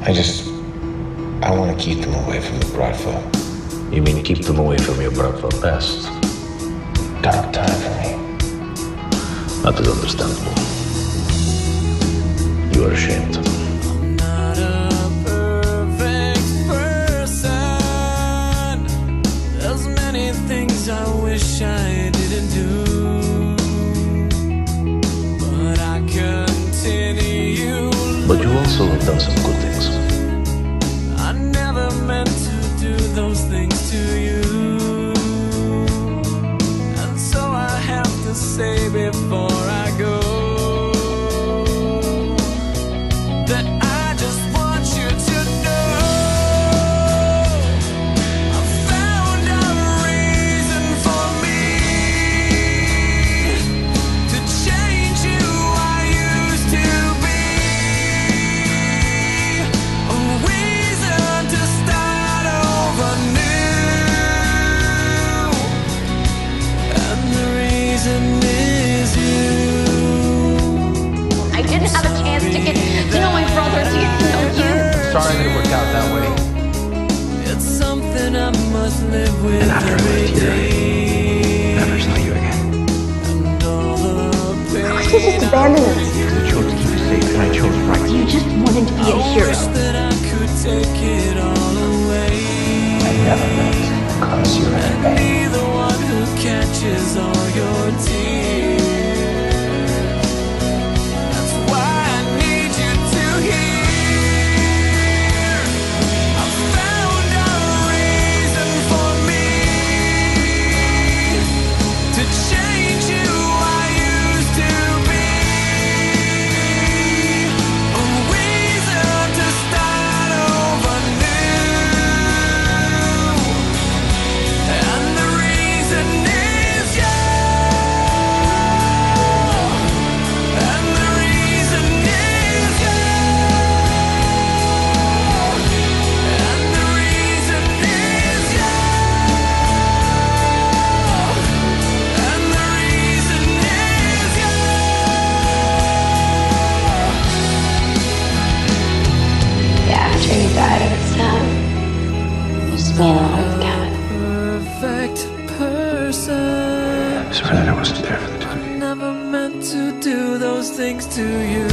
I want to keep them away from the Broadville. You mean keep them away from your Broadville past? Dark time for me. That is understandable. You are ashamed. I'm not a perfect person. There's many things I wish I didn't do, but I continue. But you also have done some good things. I never meant to do those things to you, and so I have to say before I go that I just want you to know I found a reason for me to change who I used to be, a reason to start over new, and the reason is you. I didn't have a chance to get to know my brother, to get to know you. Sorry that it worked out that way. It's something I must live with. And after I every left here, day. never saw you again. And all the Why did you just abandon us? Because I chose to keep you safe, and I chose right. You just wanted to be a hero. wish that I could take it all away. I never meant to cause you any pain. Be the one who catches all your tears. That's why I need you to hear. I found a reason for me to change who I used to be, a reason to start over new, and the reason is you, and the reason is you, and the reason is you, and the reason is you. After you died, it was sad. Just me alone at the cabin. Perfect person. Sorry that I wasn't there for the two of you. Never meant to do those things to you.